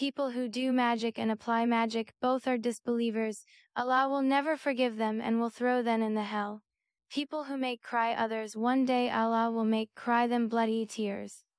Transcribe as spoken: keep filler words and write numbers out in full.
People who do magic and apply magic, both are disbelievers. Allah will never forgive them and will throw them in the hell. People who make cry others, one day Allah will make cry them bloody tears.